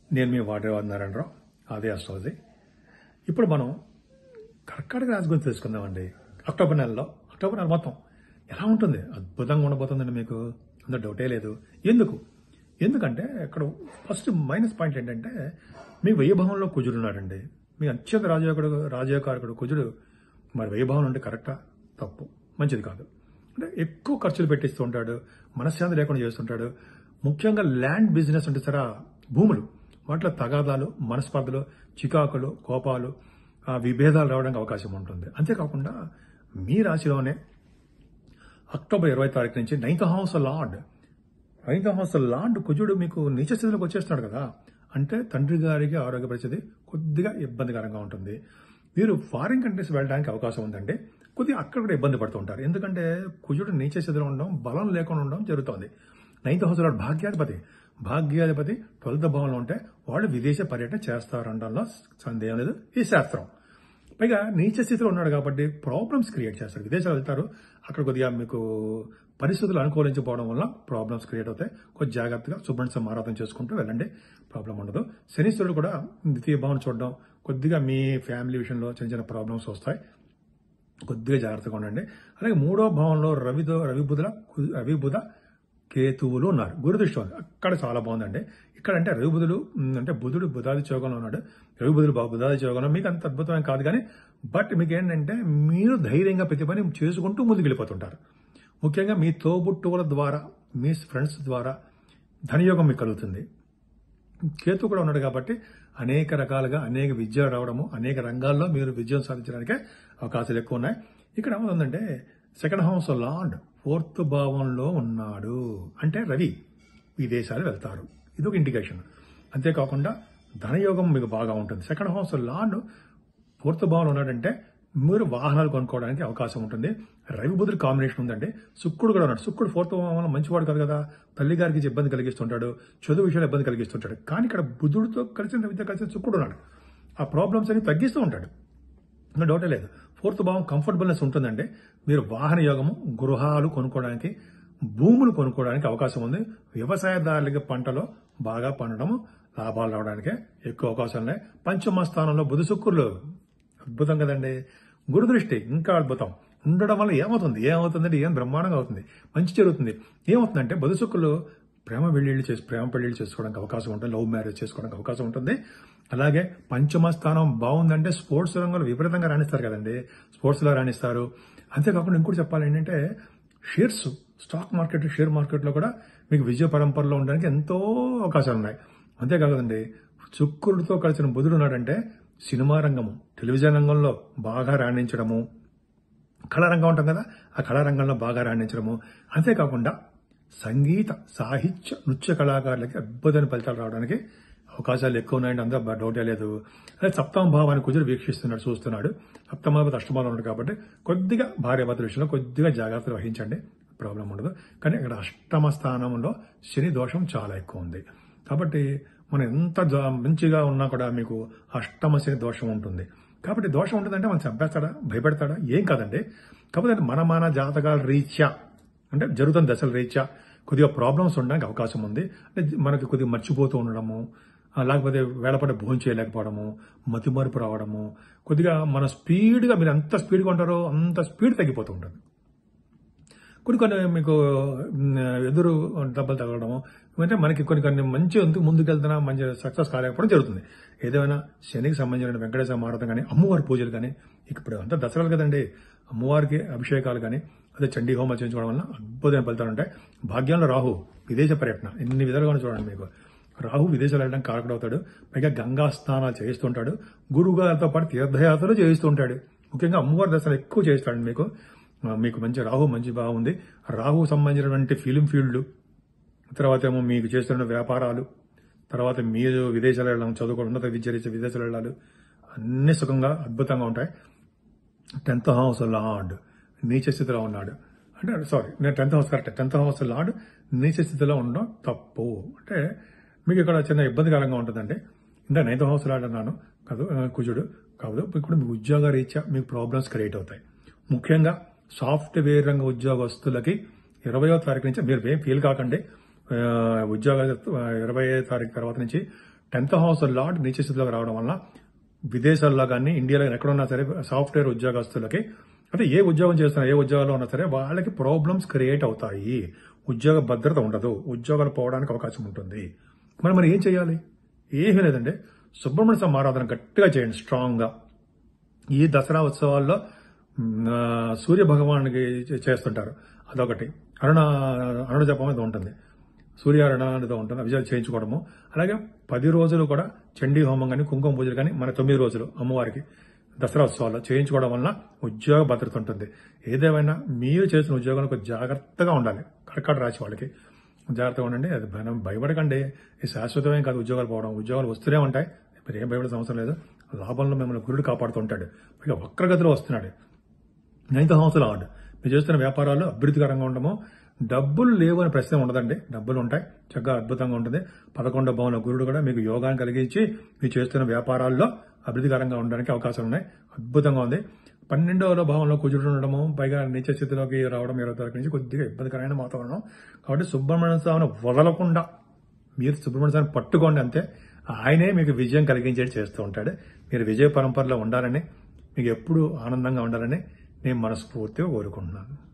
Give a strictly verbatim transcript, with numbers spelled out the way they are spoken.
నేను మీ వాటర్ నారాయణరావు, అదే అస్ట్రాలజీ. ఇప్పుడు మనం కర్కాటక రాశి గురించి తెలుసుకుందామండి. అక్టోబర్ నెలలో అక్టోబర్ నెల మొత్తం ఎలా ఉంటుంది? అద్భుతంగా ఉండబోతుందండి. మీకు అందులో డౌటే లేదు. ఎందుకు ఎందుకంటే ఇక్కడ ఫస్ట్ మైనస్ పాయింట్ ఏంటంటే మీ వైభవంలో కుజుడు ఉన్నాడండి. మీ అత్యంత రాజయోగుడు రాజయోగకారకుడు కుజుడు మరి వైభవం అంటే కరెక్టా? తప్పు, మంచిది కాదు. అంటే ఎక్కువ ఖర్చులు పెట్టిస్తూ ఉంటాడు, మనశ్శాంతి లేకుండా చేస్తుంటాడు. ముఖ్యంగా ల్యాండ్ బిజినెస్ అంటే సరే భూములు, వాటిలో తగాదాలు, మనస్పర్ధలు, చికాకులు, కోపాలు, విభేదాలు రావడానికి అవకాశం ఉంటుంది. అంతేకాకుండా మీ రాశిలోనే అక్టోబర్ ఇరవై తారీఖు నుంచి ninth house lord ninth house lord కుజుడు మీకు నీచ స్థితిలోకి వచ్చేస్తున్నాడు కదా. అంటే తండ్రి గారికి ఆరోగ్య పరిస్థితి కొద్దిగా ఇబ్బందికరంగా ఉంటుంది. మీరు ఫారిన్ కంట్రీస్ వెళ్ళడానికి అవకాశం ఉందండి. కొద్దిగా అక్కడ కూడా ఇబ్బంది పడుతూ ఉంటారు. ఎందుకంటే కుజుడు నీచ స్థితిలో ఉండడం, బలం లేకుండా ఉండడం జరుగుతుంది. నైన్త్ హౌస్ లార్డ్ భాగ్యాధిపతి భాగ్యాధిపతి ట్వెల్త్ భావంలో ఉంటే వాళ్ళు విదేశ పర్యటన చేస్తారనడంలో సందేహం లేదు. ఈ శాస్త్రం పైగా నీచ స్థితిలో ఉన్నాడు కాబట్టి ప్రాబ్లమ్స్ క్రియేట్ చేస్తారు. విదేశాలు వెళ్తారు, అక్కడ కొద్దిగా మీకు పరిస్థితులు అనుకూలించకపోవడం వల్ల ప్రాబ్లమ్స్ క్రియేట్ అవుతాయి. కొద్ది జాగ్రత్తగా సుబ్రహ్మణ్య ఆరాధన చేసుకుంటూ వెళ్ళండి, ప్రాబ్లం ఉండదు. శనీశ్వరుడు కూడా ద్వితీయ భావం చూడడం, కొద్దిగా మీ ఫ్యామిలీ విషయంలో చిన్న చిన్న ప్రాబ్లమ్స్ వస్తాయి, కొద్దిగా జాగ్రత్తగా ఉండండి. అలాగే మూడో భావంలో రవితో రవి బుధ రవి బుధ కేతువులు ఉన్నారు. గురుదృష్టి ఉంది, అక్కడ చాలా బాగుందండి. ఇక్కడ అంటే రవి బుధుడు అంటే బుధుడు బుధాది యోగంలో ఉన్నాడు. రవి బుధుడు బుధాది యోగంలో మీకు అంత అద్భుతమైన కాదు కానీ, బట్ మీకు ఏంటంటే మీరు ధైర్యంగా ప్రతి పని చేసుకుంటూ ముందుకు వెళ్ళిపోతుంటారు. ముఖ్యంగా మీ తోబుట్టువుల ద్వారా, మీ ఫ్రెండ్స్ ద్వారా ధనయోగం మీకు కలుగుతుంది. కేతు కూడా ఉన్నాడు కాబట్టి అనేక రకాలుగా అనేక విద్యలు రావడము, అనేక రంగాల్లో మీరు విజయం సాధించడానికి అవకాశాలు ఎక్కువ ఉన్నాయి. ఇక్కడ ఏమవుతుందంటే సెకండ్ హౌస్ లార్డ్ ఫోర్త్ భావంలో ఉన్నాడు. అంటే రవి విదేశాలు వెళ్తారు, ఇది ఒక ఇండికేషన్. అంతేకాకుండా ధనయోగం మీకు బాగా ఉంటుంది. సెకండ్ హౌస్ లార్డ్ ఫోర్త్ భావంలో ఉన్నాడంటే మీరు వాహనాలు కొనుక్కోవడానికి అవకాశం ఉంటుంది. రవి బుధుడు కాంబినేషన్ ఉందండి. శుక్రుడు కూడా ఉన్నాడు. శుక్రుడు ఫోర్త్ భావంలో మంచివాడు కాదు కదా, తల్లి గారికి ఇబ్బంది కలిగిస్తుంటాడు, చదువు విషయాలు ఇబ్బంది కలిగిస్తుంటాడు. కానీ ఇక్కడ బుధుడితో కలిసి రవితో కలిసి శుక్రుడు ఉన్నాడు. ఆ ప్రాబ్లమ్స్ అని తగ్గిస్తూ ఉంటాడు, ఇంకా డౌటే లేదు. ఫోర్త్ భావం కంఫర్టబుల్నెస్ ఉంటుందండి. మీరు వాహన యోగము, గృహాలు కొనుక్కోవడానికి, భూములు కొనుక్కోవడానికి అవకాశం ఉంది. వ్యవసాయదారులకి పంటలో బాగా పండడం, లాభాలు రావడానికి ఎక్కువ అవకాశాలు ఉన్నాయి. పంచమ స్థానంలో బుధ శుక్రులు అద్భుతం కదండి. గురుదృష్టి ఇంకా అద్భుతం ఉండడం వల్ల ఏమవుతుంది ఏమవుతుందంటే ఏం బ్రహ్మాండంగా అవుతుంది, మంచి జరుగుతుంది. ఏమవుతుందంటే బుధ శుక్రులు ప్రేమ పెళ్లిళ్ళు చేసి ప్రేమ పెళ్లిళ్ళు చేసుకోవడానికి అవకాశం ఉంటుంది, లవ్ మ్యారేజ్ చేసుకోవడానికి అవకాశం ఉంటుంది. అలాగే పంచమ స్థానం బాగుందంటే స్పోర్ట్స్ రంగంలో విపరీతంగా రాణిస్తారు కదండి, స్పోర్ట్స్లో రాణిస్తారు. అంతేకాకుండా ఇంకోటి చెప్పాలి ఏంటంటే షేర్స్, స్టాక్ మార్కెట్, షేర్ మార్కెట్లో కూడా మీకు విజయ పరంపరలో ఉండడానికి ఎంతో అవకాశాలు ఉన్నాయి. అంతేకాదండి శుక్రుడితో కలిసిన బుధుడు ఉన్నాడంటే సినిమా రంగము, టెలివిజన్ రంగంలో బాగా రాణించడము, కళారంగం ఉంటుంది కదా, ఆ కళారంగంలో బాగా రాణించడము. అంతేకాకుండా సంగీత, సాహిత్య, నృత్య కళాకారులకి అద్భుతమైన ఫలితాలు రావడానికి అవకాశాలు ఎక్కువ ఉన్నాయండి, అందరూ డౌటే లేదు. అదే సప్తమ భావాన్ని కుజుడు వీక్షిస్తున్నాడు, చూస్తున్నాడు. సప్తమ భావం అష్టమాలో ఉన్నాడు కాబట్టి కొద్దిగా భార్యాభర్తల విషయంలో కొద్దిగా జాగ్రత్తలు వహించండి, ప్రాబ్లం ఉండదు. కానీ ఇక్కడ అష్టమ స్థానంలో శని దోషం చాలా ఎక్కువ ఉంది కాబట్టి మనం ఎంత మంచిగా ఉన్నా కూడా మీకు అష్టమ శని దోషం ఉంటుంది. కాబట్టి దోషం ఉంటుందంటే మనం చంపేస్తాడా, భయపెడతాడా? ఏం కాదండి. కాకపోతే మన మన జాతకాల రీత్యా అంటే జరుగుతున్న దశల రీత్యా కొద్దిగా ప్రాబ్లమ్స్ ఉండడానికి అవకాశం ఉంది. అంటే మనకి కొద్దిగా మర్చిపోతూ ఉండడము, లేకపోతే వేళపడ భోజనం చేయలేకపోవడము, మతిమరుపు రావడము, కొద్దిగా మన స్పీడ్గా మీరు ఎంత స్పీడ్గా ఉంటారో అంత స్పీడ్ తగ్గిపోతూ ఉంటుంది. కొన్ని కొన్ని మీకు ఎదురు దెబ్బలు తగలడము, అంటే మనకి కొన్ని కొన్ని మంచి ఎందుకు ముందుకెళ్తున్నా మంచి సక్సెస్ కాలేకపోవడం జరుగుతుంది. ఏదైనా శనికి సంబంధించిన వెంకటేశ్వర ఆరాధన కానీ, అమ్మవారి పూజలు కానీ, ఇప్పుడు అంతా దసరాలు కదండి, అమ్మవారికి అభిషేకాలు కానీ, అదే చండీ హోమం చేయించుకోవడం వల్ల అద్భుతమైన ఫలితాలు ఉంటాయి. భాగ్యంలో రాహు విదేశ పర్యటన ఎన్ని విధాలుగా చూడండి. మీకు రాహు విదేశాలు వెళ్ళడానికి కారకుడవుతాడు. పైగా గంగా స్నానాలు చేయిస్తుంటాడు, గురువు గారితో పాటు తీర్థయాత్రలు చేయిస్తూ ఉంటాడు. ముఖ్యంగా అమ్మవారి దర్శనం ఎక్కువ చేయిస్తాడు. మీకు మీకు మంచి రాహు మంచి బాగుంది. రాహు సంబంధించినటువంటి ఫిలిం ఫీల్డ్, తర్వాత ఏమో మీకు చేస్తున్న వ్యాపారాలు, తర్వాత మీరు విదేశాలు వెళ్ళడం, చదువుకోవడం, ఉన్నత విద్య రీత్యా విదేశాలు వెళ్ళాలి, అన్ని సుఖంగా అద్భుతంగా ఉంటాయి. టెన్త్ హౌస్ లార్డ్ నీచ స్థితిలో ఉన్నాడు అంటే సారీ నేను tenth house correct tenth house lord నీచ స్థితిలో ఉండడం తప్పు. అంటే మీకు ఇక్కడ చిన్న ఇబ్బందికరంగా ఉంటుందండి. ఇంకా నైన్త్ హౌస్ లార్డ్ అన్నాను కాదు, కుజుడు కాదు. ఇప్పుడు మీ ఉద్యోగ రీత్యా మీకు ప్రాబ్లమ్స్ క్రియేట్ అవుతాయి. ముఖ్యంగా సాఫ్ట్వేర్ రంగ ఉద్యోగస్తులకి ఇరవయో తారీఖు నుంచి మీరు ఏం ఫీల్ కాకండి. ఉద్యోగ ఇరవై తారీఖు తర్వాత నుంచి టెన్త్ హౌస్ లార్డ్ నీచ స్థితిలోకి రావడం వల్ల విదేశాల్లో కానీ ఇండియాలో ఎక్కడున్నా సరే సాఫ్ట్వేర్ ఉద్యోగస్తులకి అంటే ఏ ఉద్యోగం చేస్తున్నా ఏ ఉద్యోగాల్లో ఉన్నా సరే వాళ్ళకి ప్రాబ్లమ్స్ క్రియేట్ అవుతాయి. ఉద్యోగ భద్రత ఉండదు, ఉద్యోగాలు పోవడానికి అవకాశం ఉంటుంది. మరి మరి ఏం చేయాలి? ఏమీ లేదండి, సుబ్రహ్మణ్య స్వామి ఆరాధన గట్టిగా చేయండి, స్ట్రాంగ్ గా. ఈ దసరా ఉత్సవాల్లో సూర్య భగవానుడికి చేస్తుంటారు, అదొకటి. అరుణ అరుణ జపం అనేది ఉంటుంది, సూర్యారుణ అనేది ఉంటుంది, అవి చేయించుకోవడము. అలాగే పది రోజులు కూడా చండీ హోమం కానీ కుంకుమ పూజలు కానీ మన తొమ్మిది రోజులు అమ్మవారికి దసరా ఉత్సవాల్లో చేయించుకోవడం వల్ల ఉద్యోగ భద్రత ఉంటుంది. ఏదేమైనా మీరు చేసిన ఉద్యోగంలో జాగ్రత్తగా ఉండాలి. కర్కాటక రాశి వాళ్ళకి జాగ్రత్తగా ఉండండి. అది భయం భయపడకండి, ఇది శాశ్వతమేం కాదు. ఉద్యోగాలు పోవడం, ఉద్యోగాలు వస్తూనే ఉంటాయి, మీరు ఏం భయపడే అవసరం లేదు. లాభంలో మిమ్మల్ని గురుడు కాపాడుతుంటాడు, పైగా వక్రగతిలో వస్తున్నాడు. నైన్త్ హౌస్ లార్డ్ మీరు చేస్తున్న వ్యాపారాలు అభివృద్ధికరంగా ఉండము. డబ్బులు లేవు అనే ప్రశ్న ఉండదండి, డబ్బులు ఉంటాయి, చక్కగా అద్భుతంగా ఉంటుంది. పదకొండో భావంలో గురుడు కూడా మీకు యోగాన్ని కలిగించి మీరు చేస్తున్న వ్యాపారాల్లో అభివృద్ధికరంగా ఉండడానికి అవకాశాలు ఉన్నాయి, అద్భుతంగా ఉంది. పన్నెండవ భావంలో కుజుడు ఉండడము, పైగా నీచ స్థితిలోకి రావడం ఇరవై తారీఖు నుంచి కొద్దిగా ఇబ్బందికరమైన వాతావరణం. కాబట్టి సుబ్రహ్మణ్య స్వామిని వదలకుండా మీరు సుబ్రహ్మణ్య స్వామిని పట్టుకోండి, అంతే. ఆయనే మీకు విజయం కలిగించేది చేస్తూ ఉంటాడు. మీరు విజయ పరంపరలో ఉండాలని, మీకు ఎప్పుడూ ఆనందంగా ఉండాలని నేను మనస్ఫూర్తిగా కోరుకుంటున్నాను.